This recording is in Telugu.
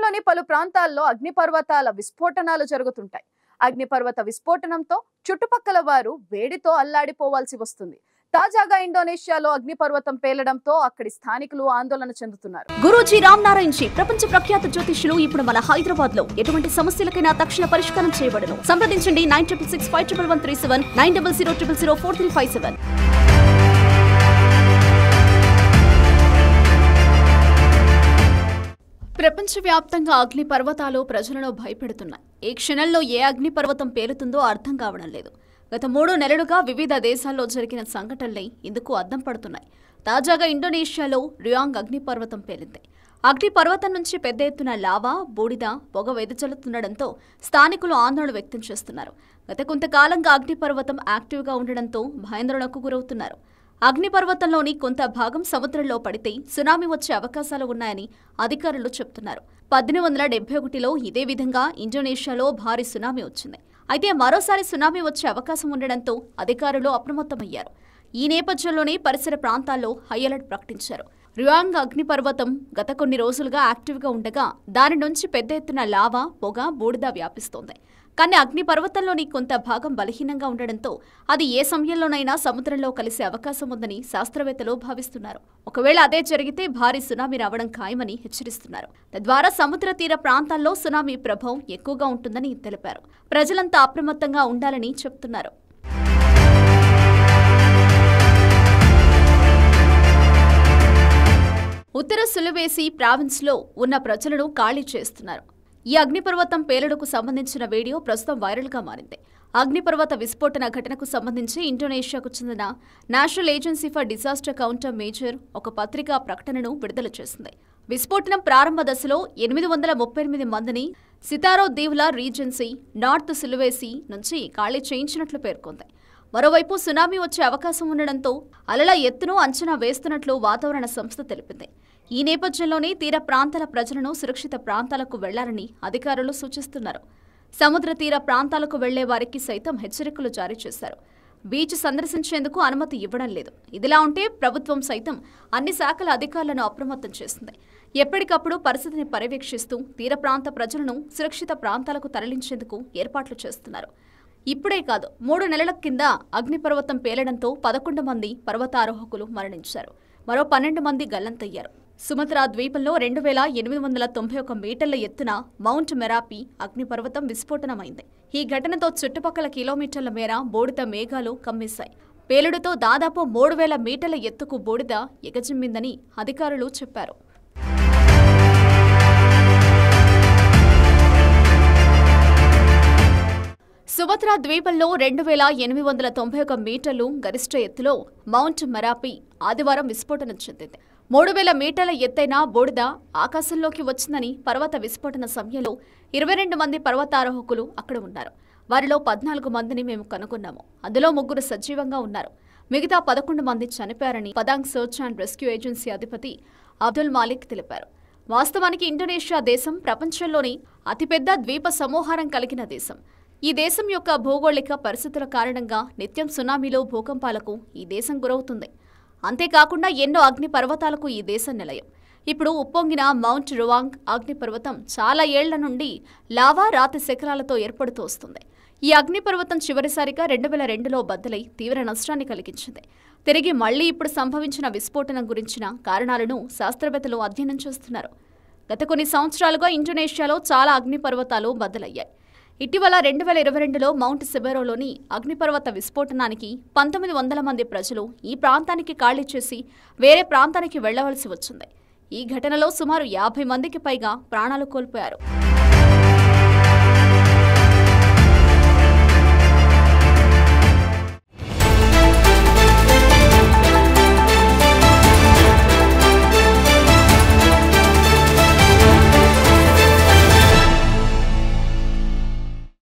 దేశంలోని పలు ప్రాంతాల్లో అగ్నిపర్వతాల విస్ఫోటనాలు జరుగుతుంటాయి. అగ్నిపర్వత విస్ఫోటనంతో చుట్టుపక్కల వారు వేడితో అల్లాడిపోవాల్సి వస్తుంది. తాజాగా ఇండోనేషియాలో అగ్నిపర్వతం పేలడంతో అక్కడి స్థానికులు ఆందోళన చెందుతున్నారు. గురూజీ రామ్ నారాయణ్ జీ ప్రపంచ ప్రఖ్యాత జ్యోతిష్యులు ఇప్పుడు మన హైదరాబాద్ లో ఎటువంటి సమస్యలకైనా తక్షణ పరిష్కారం చేయబడును. సంప్రదించండి 96651137 9000004357. ప్రపంచవ్యాప్తంగా అగ్ని పర్వతాలు ప్రజలను భయపెడుతున్నాయి. ఏ క్షణంలో ఏ అగ్ని పర్వతం పేలుతుందో అర్థం కావడం లేదు. గత 3 నెలలుగా వివిధ దేశాల్లో జరిగిన సంఘటనలే ఇందుకు అద్దం పడుతున్నాయి. తాజాగా ఇండోనేషియాలో రియాంగ్ అగ్నిపర్వతం పేలింది. అగ్నిపర్వతం నుంచి పెద్ద ఎత్తున లావా, బూడిద, పొగ వెదజల్లుతుండటంతో స్థానికులు ఆందోళన వ్యక్తం చేస్తున్నారు. గత కొంతకాలంగా అగ్నిపర్వతం యాక్టివ్గా ఉండడంతో భయాందోళనకు గురవుతున్నారు. అగ్నిపర్వతంలోని కొంత భాగం సముద్రంలో పడితే సునామీ వచ్చే అవకాశాలు ఉన్నాయని అధికారులు చెబుతున్నారు. 1871లో ఇదే విధంగా ఇండోనేషియాలో భారీ సునామీ వచ్చింది. అయితే మరోసారి సునామీ వచ్చే అవకాశం ఉండడంతో అధికారులు అప్రమత్తమయ్యారు. ఈ నేపథ్యంలోనే పరిసర ప్రాంతాల్లో హై అలర్ట్ ప్రకటించారు. రియాంగ్ అగ్నిపర్వతం గత కొన్ని రోజులుగా యాక్టివ్గా ఉండగా దాని నుంచి పెద్ద ఎత్తున లావా, పొగ, బూడిద వ్యాపిస్తోంది. కానీ అగ్నిపర్వతంలోని కొంత భాగం బలహీనంగా ఉండడంతో అది ఏ సమయంలోనైనా సముద్రంలో కలిసే అవకాశం ఉందని శాస్త్రవేత్తలు భావిస్తున్నారు. ఒకవేళ అదే జరిగితే భారీ సునామీ రావడం ఖాయమని హెచ్చరిస్తున్నారు. తద్వారా సముద్ర తీర ప్రాంతాల్లో సునామీ ప్రభావం ఎక్కువగా ఉంటుందని తెలిపారు. ప్రజలంతా అప్రమత్తంగా ఉండాలని చెబుతున్నారు. ఉత్తర సులవేసి ప్రావిన్స్లో ఉన్న ప్రజలను ఖాళీ చేస్తున్నారు. ఈ అగ్నిపర్వతం పేలుడుకు సంబంధించిన వీడియో ప్రస్తుతం వైరల్గా మారింది. అగ్నిపర్వత విస్ఫోటన ఘటనకు సంబంధించి ఇండోనేషియాకు చెందిన national agency for disaster countermeasure ఒక పత్రికా ప్రకటనను విడుదల చేసింది. విస్ఫోటనం ప్రారంభ దశలో 838 మందిని సితారో దీవుల రీజెన్సీ, నార్త్ సులవేసి నుంచి ఖాళీ చేయించినట్లు పేర్కొంది. మరోవైపు సునామీ వచ్చే అవకాశం ఉండడంతో అలల ఎత్తును అంచనా వేస్తున్నట్లు వాతావరణ సంస్థ తెలిపింది. ఈ నేపథ్యంలోనే తీర ప్రాంతాల ప్రజలను సురక్షిత ప్రాంతాలకు వెళ్లాలని అధికారులు సూచిస్తున్నారు. సముద్ర తీర ప్రాంతాలకు వెళ్లే వారికి సైతం హెచ్చరికలు జారీ చేశారు. బీచ్ సందర్శించేందుకు అనుమతి ఇవ్వడం లేదు. ఇదిలా ఉంటే ప్రభుత్వం సైతం అన్ని శాఖల అధికారులను అప్రమత్తం చేసింది. ఎప్పటికప్పుడు పరిస్థితిని పర్యవేక్షిస్తూ తీర ప్రాంత ప్రజలను సురక్షిత ప్రాంతాలకు తరలించేందుకు ఏర్పాట్లు చేస్తున్నారు. ఇప్పుడే కాదు, 3 నెలల కింద అగ్నిపర్వతం పేలడంతో 11 మంది పర్వతారోహకులు మరణించారు. మరో 12 మంది గల్లంతయ్యారు. సుమత్రా ద్వీపంలో 2891 మీటర్ల ఎత్తున మౌంట్ మెరాపి అగ్నిపర్వతం విస్ఫోటనమైంది. ఈ ఘటనతో చుట్టుపక్కల కిలోమీటర్ల మేర బూడిద మేఘాలు కమ్మేశాయి. పేలుడుతో దాదాపు 3000 మీటర్ల ఎత్తుకు బూడిద ఎగజిమ్మిందని అధికారులు చెప్పారు. సుమత్రా ద్వీపంలో 2891 మీటర్లు గరిష్ట ఎత్తులో మౌంట్ మెరాపి ఆదివారం విస్ఫోటనం చెందింది. 3000 మీటర్ల ఎత్తైన బూడిద ఆకాశంలోకి వచ్చిందని పర్వత విస్ఫోటన సమయంలో 22 మంది పర్వతారోహకులు అక్కడ ఉన్నారు. వారిలో 14 మందిని మేము కనుగొన్నాము. అందులో 3 సజీవంగా ఉన్నారు. మిగతా 11 మంది చనిపోయారని Padang search and rescue agency అధిపతి అబ్దుల్ మాలిక్ తెలిపారు. వాస్తవానికి ఇండోనేషియా దేశం ప్రపంచంలోని అతిపెద్ద ద్వీప సమూహారం కలిగిన దేశం. ఈ దేశం యొక్క భౌగోళిక పరిస్థితుల కారణంగా నిత్యం సునామీలో, భూకంపాలకు ఈ దేశం గురవుతుంది. అంతేకాకుండా ఎన్నో అగ్ని పర్వతాలకు ఈ దేశం నిలయం. ఇప్పుడు ఉప్పొంగిన మౌంట్ రువాంగ్ అగ్నిపర్వతం చాలా ఏళ్ల నుండి లావా, రాతి శిఖరాలతో ఏర్పడుతూ వస్తుంది. ఈ అగ్నిపర్వతం చివరిసారిగా 2002లో బద్దలై తీవ్ర నష్టాన్ని కలిగించింది. తిరిగి మళ్లీ ఇప్పుడు సంభవించిన విస్ఫోటనం గురించిన కారణాలను శాస్త్రవేత్తలు అధ్యయనం చేస్తున్నారు. గత కొన్ని సంవత్సరాలుగా ఇండోనేషియాలో చాలా అగ్నిపర్వతాలు బద్దలయ్యాయి. ఇటీవల 2022లో మౌంట్ సెబెరోలోని అగ్నిపర్వత విస్ఫోటనానికి 1900 మంది ప్రజలు ఈ ప్రాంతానికి ఖాళీ చేసి వేరే ప్రాంతానికి వెళ్లవలసి వచ్చింది. ఈ ఘటనలో సుమారు 50 మందికి పైగా ప్రాణాలు కోల్పోయారు.